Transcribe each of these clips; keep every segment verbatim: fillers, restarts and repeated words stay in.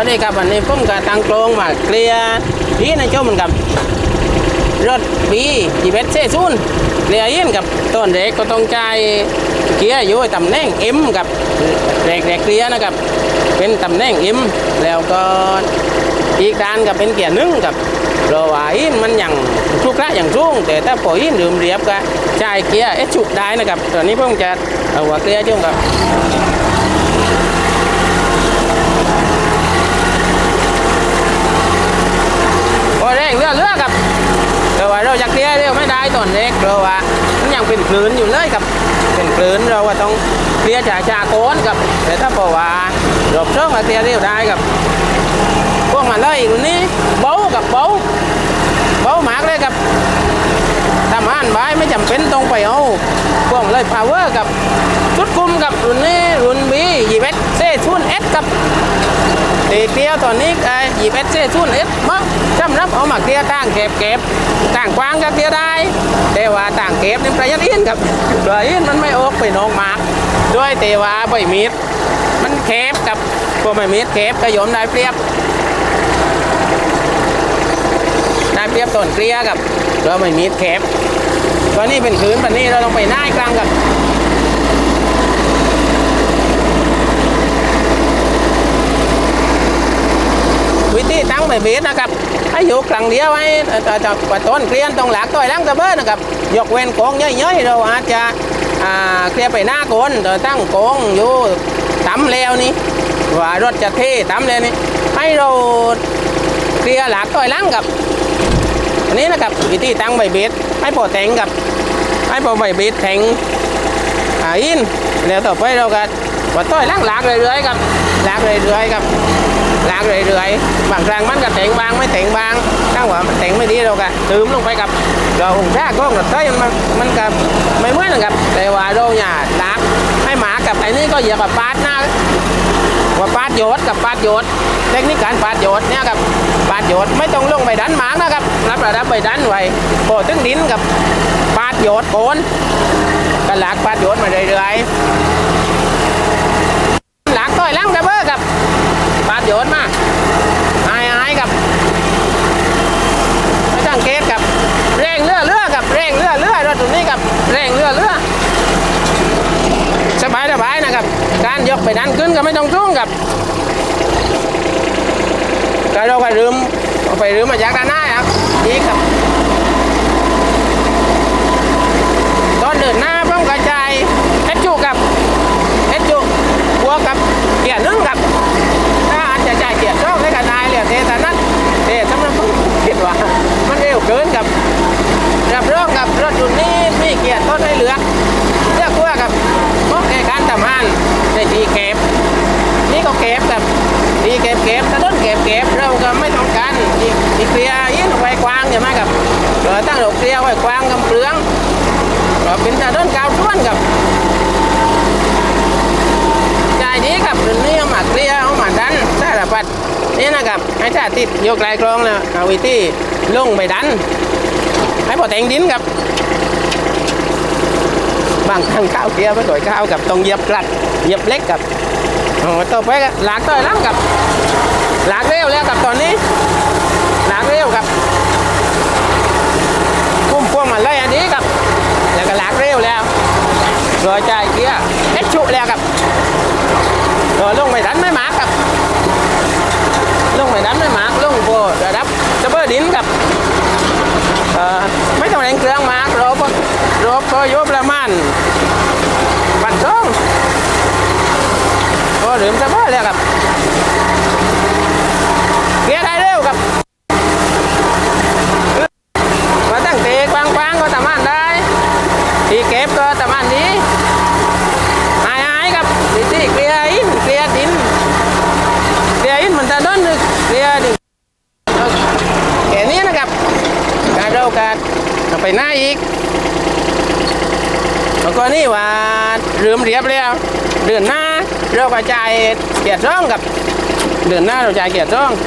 วัสดีครับวันนี้ผมกับตังโกลงมาเคลียร์ที่ในช่วงมันกับรถบีจีเบสเซซุนเคลียร์ยินกับต้นเด็กก็ต้องใจเกียร์อยู่ตำแหน่งเอ็มกับแรกแรกเคลียร์นะครับเป็นตำแหน่งเอ็มแล้วก็อีกด้านกับเป็นเกียร์หนึ่งกับรอว่าอินมันอย่างทุกระอย่างสูงแต่ถ้าปล่อยอินดื่มเรียบก็ใช้เกียร์เอชชุดได้นะครับตอนนี้ผมจะเอาว่าเคลียร์ช่วงกับแรงเรือเรือกับเราว่าเราจะเคลียร์เร็วไม่ได้ตอนเล็กเราว่ามันยังเป็นคลื่นอยู่เลยกับเป็นคลื่นเราว่าต้องเคลียร์จากจากโคนกับแต่ถ้าบอกว่าหลบช่องมาเคลียร์เร็วได้กับพวกมันเลยรุ่นนี้เบากับเบาเบามากเลยกับทำงานไว้ไม่จำเป็นต้องไปเอาพวกเลยพาวเวอร์กับชุดคุมกับรุ่นนี้รุ่นบียีเอสเซชุนเอสกับตีเกลียวตอนนี้ไอ้ยีเอสเซชุนเอสมั้งจำรับเอามาเกลียต่างเก็บเก็บต่างกว้างก็เกลียได้แต่ว่าต่างเก็บนี่ประหยัดอินกับประหยัดอินมันไม่ออกไปนอกมากด้วยแต่ว่าใบมีดมันเก็บกับพวกใบมีดเก็บก็ยอมได้เปรียบได้เปรียบต้นเกลียกับเราใบมีดเก็บตอนนี้เป็นคืนวันนี้เราต้องไปหน้ากลางกับวิธีตั้งใบเบสนะครับให้อยู่กลางเดียวไว้แต่ต้นเคลียนตรงหลักต่อยล้างตะเบิ้ลนะครับยกเว้นโกงเยอะๆเราอาจจะเคลียร์ไปหน้าโกนแต่ตั้งโกงอยู่ต่ำแล้วนี่ว่ารถจะเทต่ำเลยนี่ให้เราเคลียร์หลักต่อยล้างกับอันนี้นะครับวิธีตั้งใบเบสให้พอแทงกับให้พอใบเบสแทงอินแล้วต่อไปเราก็ว่าต่อยล้างหลักเรื่อยๆกับหลักเรื่อยๆกับลากเรื่อยๆบางครั้งมันก็แต่งบางไม่แต่งบางตั้งว่ามันแต่งไม่ดีเราก็ตืมลงไปกับเราหงแท้ก็กระเทยมันมันกับไม่เหมือนกับแต่ว่าเราเนี่ยลากให้หมากับไอ้นี่ก็เหยียบแบบปาดหน้าว่าปาดโยดกับปาดโยดเทคนิคการปาดโยดเนี่ยกับปาดโยดไม่ต้องลงไปดันหมานะครับรับระดับไปดันไว้พอถึงดินกับปาดโยดโคนก็ลากปาดโยดมาเรื่อยๆลากต่อยล้างกระเบ้อกับปาดโยนมาไอ้ไอ้กับไม่ต้องเกตกับแรงเรือเรือกับแรงเรือเรือรถตรงนี้กับแรงเรือเรือสบายสบายนะครับการยกไปดันขึ้นก็ไม่ต้องทุ่งกับกระโดดไปรืมไปรืมมาจากด้านหน้าครับอีกครับตอนเดินหน้าป้องกระจายเอ็ดจูกับเอ็ดจูบวกกับเกียร์นึ่งกับจะจ่ายเกียร์ช่องให้กันได้เลยเทแต่นั้นเทสำหรับผมคิดว่ามันเร็วเกินกับรับรองกับรถรุ่นนี้มีเกียร์ต้นให้เหลือเลือกขั้วกับพวกในการทำงานในทีเก็บนี่ก็เก็บกับทีเก็บเก็บถ้าต้นเก็บเก็บเราก็ไม่ต้องการทีเกลียยิ่งไว้กว้างใช่ไหมกับเราตั้งดอกเกลียไว้กว้างกับเปลืองเราเป็นแต่ต้นกาวท้วนกับใจนี้กับรุ่นนี้เอามาเกลียเอามาดันสารพัดนี่นะครับให้ชาติยกลายกรองนะเอาวิธีลงไปดันให้พอแทงดินกับบางครั้งข้าวเกลียไม่ต่อยข้าวกับต้องเหยียบกลัดเหยียบเล็กกับโอ้ต่อไปก็หลากต่อยล้างกับหลากเร็วแล้วกับตอนนี้หลากเร็วกับพุ่มพวงมาเลยอันนี้กับแล้วก็หลากเร็วแล้วรอยใจเกลียเอ็ดชุแล้วกับลงไปดันไม่หมากับลงไปดันไม่หมาลงโบระดับจะเบอร์ดินกับไม่ต้องแรงเครื่องมากรบรบก็ยบประมาณปัดช่องโอ้ดื่มจะเบอร์เลยกับเกียร์ได้เร็วกับมาตั้งเตะกว้างๆก็ทำงานได้ทีเก็บก็ทำงานดีหายหายกับทีเกลียอินเกลียดินเกลียอินมันจะโดนเกลียดินแค่นี้นะครับการเราการไปหน้าอีกแล้วก็นี่ว่าเริ่มเรียบแล้วเดือนหน้าเรากระจายเกียร์ร่องกับเดือนหน้าเราจ่ายเกียร์ร่อง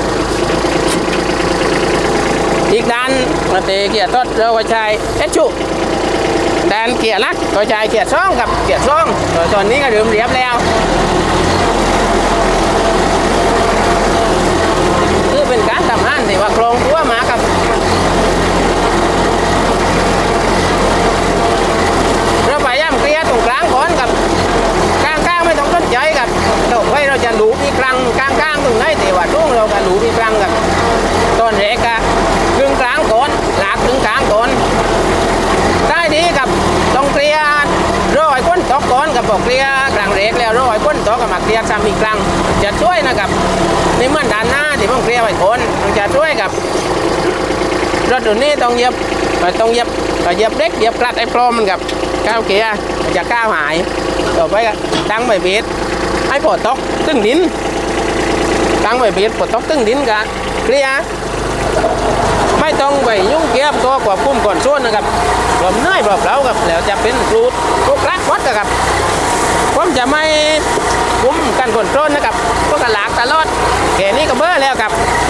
อีกด้านมาเตะเกียร์ต้นเรากระจายเอชชูด้านเกียร์ลักกระจายเกียร์ร่องกับเกียร์ร่องตอนนี้ก็เริ่มเรียบแล้วงกลางกลางตรงไหนแต่ว่าช่วงเราก็หลูมีกลางกับต้นเรกอะกึ่งกลางก่อนหลากกึ่งกลางก่อนได้ดีกับต้องเกลียร้อยก้นตอกก่อนกับบอกเกลียกลางเรกแล้วร้อยก้นตอกกับมาเกลียซ้ำอีกครั้งจะช่วยนะครับในเมื่อด้านหน้าที่ผมเกลียไว้ก่อนจะช่วยกับรถตัวนี้ต้องเย็บต้องเย็บเย็บเล็กเย็บกลัดไอ้พรอมมันกับก้าวเกียร์จะก้าวหายต่อไปก็ตั้งใบเบสให้ปลดตอกตึ้งดินตั้งใบเบสปลดตอกตึ้งดินกันเกลียไม่ต้องไปยุ่งเกี่ยวตัวกว่าพุ่มก่อนส่วนนะครับผมเนื่อยเปล่าๆกับแล้วจะเป็นครูครูกลักวัดกับผมจะไม่คุ้มกันก่อนส่วนนะครับก็กระหลากตลอดแกนี้ก็เบ้อแล้วกับ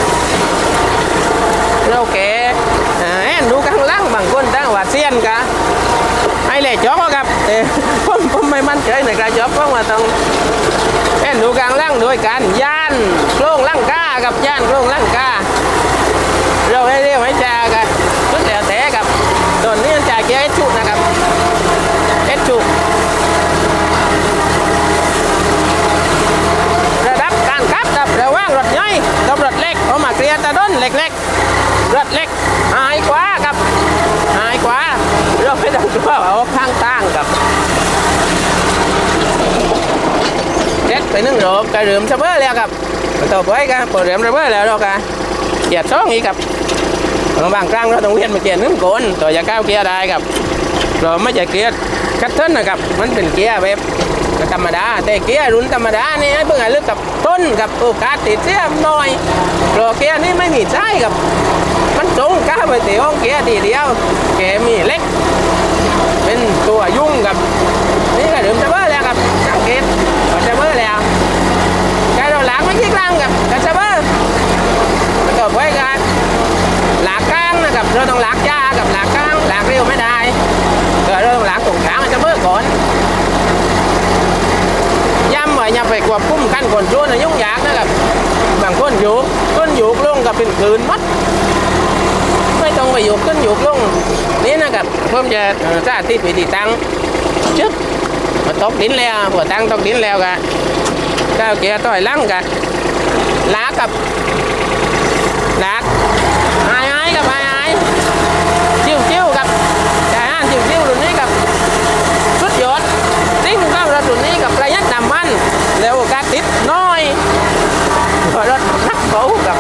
เราแกเอ็นดูข้างล่างบางคนตั้งว่าเซียนกะไอ้เล่จ๊อกครับเออผมผมไม่มั่นใจในการจ๊อกเพราะว่าต้องเอ็นดูข้างล่างด้วยกันย่านโครงล่างกากับย่านโครงล่างกาเราให้เรียกไว้จ่ากันชุดแล้วแต่กับตอนนี้จ่าเกียร์เอชชุนะครับเอชชุระดับการขับกับระว่างรถย่อยกับรถเล็กเอามาเกลียร์ตะด้นเล็กๆรถเล็กหายกว่ากับหายกว่าเราไม่ต้องกลัวเอาข้างตั้งกับเด็ดไปนึ่งโรบกระเริ่มซับเบอร์แล้วกับต่อไปกันพอเริ่มซับเบอร์แล้วเรากันเกียร์ช่องอีกกับบางครั้งเราต้องเวียนมาเกียร์นึ่งโกนต่อจะก้าวเกียร์ได้กับเราไม่ใช่เกียร์คัตเทิลนะครับมันเป็นเกียร์แบบธรรมดาแต่เกียร์รุ่นธรรมดานี่เพิ่งให้เลือกกับต้นกับโอกาสติดเสียหน่อยรอเกียร์นี่ไม่มีใช่กับมันตรงก้าวไปตีห้องเกียร์ทีเดียวแกมีเล็กเป็นตัวยุ่งกับนี่ก็เดิมจะเบอร์แล้วกับสังเกตจะเบอร์แล้วแกเราหลังไม่คิดล่างกับจะเบอร์ต่อไปกันหลักกลางนะครับเราต้องหลักยากับหลักกลางหลักเร็วไม่ได้เราต้องหลักตรงกลางจะเบอร์ก่อนย้ำไว้อย่าไปควบคุมกันก่อนช่วงยุ่งยากนะครับบางคนอยู่ก้นอยู่ลงกับเป็นคืนมัดไม่ต้องไปอยู่ก้นอยู่ลงนี่นะครับเพิ่มจะสาธิตวิธีตั้งชึบมาตกดินแล้วพอตั้งตกดินแล้วกันก้าวเกียร์ต่อยลังกันลากับลากหายหายกับหายหายจิ้วจิ้วกับแต่อ่านจิ้วจิ้วรุ่นนี้กับสุดยอดนิ่งก็รถรุ่นนี้กับประหยัดน้ำมันแล้วการติดน้อยรถนักเบากับ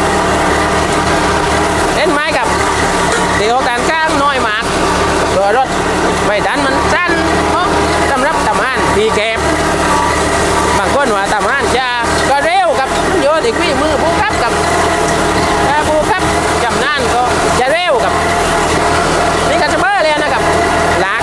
เล่นไม้กับเดี๋ยวการก้ามน้อยมากตัวรถไม่ดันมันสั้นเพราะสำหรับทำงานดีแคบบางคนว่าทำงานจะก็เร็วกับโยนอีกวี่มือผู้ขับกับถ้าผู้ขับจำนานก็จะเร็วกับนี่ก็จะเบอร์เลยนะครับหลัก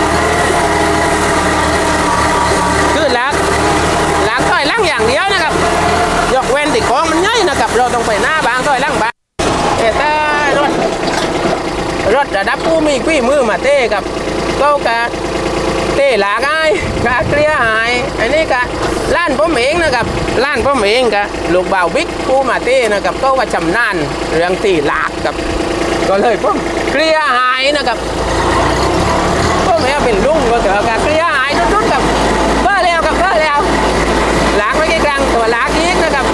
คือหลักหลักต้อยลังอย่างเดียวนะครับยกเว้นติดของมันง่ายนะครับเราต้องไปหน้าบางต้อยลังบางแต่รถรถระดับผู้มีวี่มือมาเต้กับก็กะเต้หลากไอ้กะเกลียหายอันนี้กะล้านผมเองนะครับล้านผมเองกะลูกบ่าวบิ๊กผู้มาเต้นะครับก็ว่าชำนาญเรื่องตีหลากกับก็เลยผมเกลียหายนะครับผมเองเป็นลุงก็เถอะกะเกลียหายทุกๆกับเบ้อแล้วกับเบ้อแล้วหลากไม่กี่ครั้งตัวหลากอีกนะครับ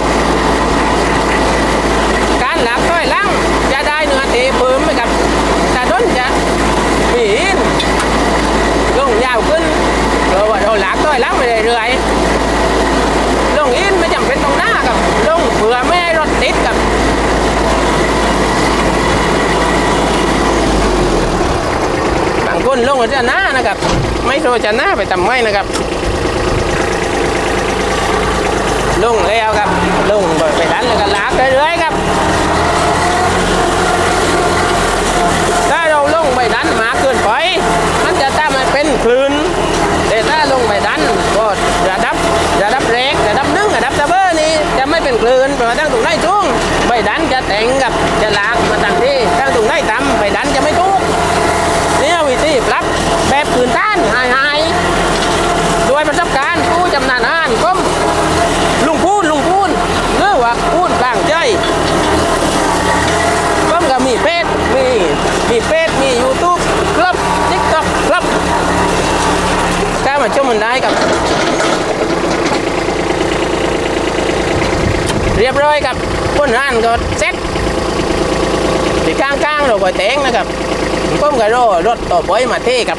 การหลากต้อยลังจะได้เนื้อตีเพิ่มไปกับแต่ต้นจะมีลงยาวขึ้นเราว่าเราหลากต้อยลังไปเรื่อยๆลงอินไม่จำเป็นตรงหน้ากับลงเผื่อไม่ให้รถติดกับบางคนลงจะหน้านะครับไม่โดนจะหน้าไปทำไมนะครับลงแล้วครับลงไปดันแล้วก็หลากเรื่อยๆครับถ้าเราลงไปดันมากเกินไปมันจะทำให้เป็นคลื่นแต่ถ้าลงไปดันก็ระดับระดับเล็กระดับหนึ่งระดับซับเบอร์นี้จะไม่เป็นคลื่นเพราะว่าตั้งตรงไหนช่วงไปดันจะแต่งกับจะลากมาตั้งที่ตั้งตรงไหนต่ำไปดันจะไม่ทุกนี่วิธีปรับแบบคืนต้านหายหายด้วยประสบการณ์ผู้จำนานอ่านก้มลุงพูนลุงพูนเนื้อว่าพูนกลางใจก้มกับมีเพจมีมีเพจมียูทูบครับทิกต็อกครับถ้ามาชมมันได้กับเรียบร้อยครับคนร้านก็เซ็ตที่ข้างๆเราก็แตงนะครับก้มกระโดดรถต่อไปมาเท่ครับ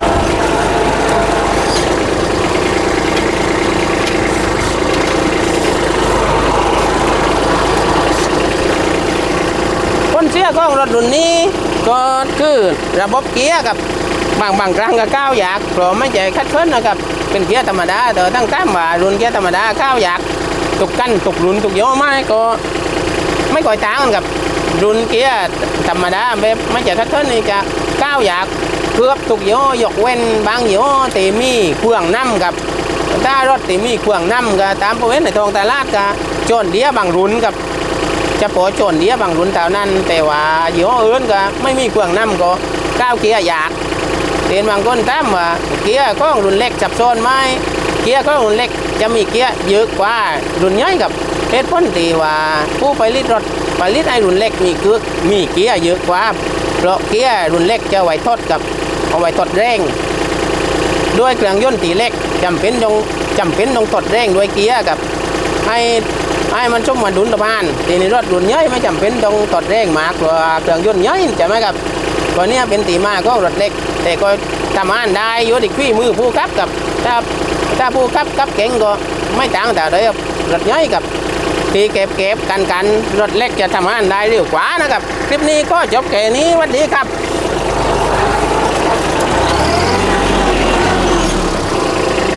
คนเสียของรถรุ่นนี้ก็คือระบบเกียร์ครับบางบางครั้งก็ก้าวอยากเพราะไม่ใช่คัดค้นนะครับเป็นเกียร์ธรรมดาแต่ตั้งแต่ว่ารุ่นเกียร์ธรรมดาก้าวอยากตุกกันตุกรุ่นตุกย่อไม้ก็ไม่ก่อยต่างกันกับรุ่นเกียร์ธรรมดาแบบไม่ใช่คัดค้นนี่จะก้าวอยากเกือบตุกย่อยกเว้นบางย่อตีมีเครื่องน้ำกับถ้ารถตีมีเครื่องน้ำก็ตามประเวณในทองตลาดก็จนเดียบางรุ่นกับจะปอจนเดียบางรุ่นเท่านั้นแต่ว่ายี่ห้ออื่นก็ไม่มีเครื่องน้ำก็ก้าวเกียร์อยากเห็นบางคนตามว่าเกียร์ก็รุ่นเล็กจับโซนไม้เกียร์ก็รุ่นเล็กจะมีเกียร์เยอะกว่ารุ่นใหญ่กับเหตุผลที่ว่าผู้ผลิตรถผลิตไอ้รุ่นเล็กมีคือมีเกียร์เยอะกว่าเพราะเกียร์รุ่นเล็กจะไว้ทดกับเอาไว้ทดแรงด้วยเครื่องยนต์ตีเล็กจำเป็นต้องจำเป็นต้องทดแรงด้วยเกียร์กับให้ให้มันชุ่มมันดุนตะพานทีนี้รถรุ่นใหญ่ไม่จำเป็นต้องทดแรงมากเพราะเครื่องยนต์ใหญ่ใช่ไหมครับตัวนี้เป็นตีมาก็รถเล็กแต่ก็ทำงานได้อยู่ที่ขี้มือผู้ขับกับถ้าถ้าผู้ขับขับเก่งก็ไม่ต่างแต่เลยรถใหญ่กับที่เก็บเก็บกันกันรถเล็กจะทำงานได้เร็วกว่านะครับคลิปนี้ก็จบแค่นี้สวัสดีครับ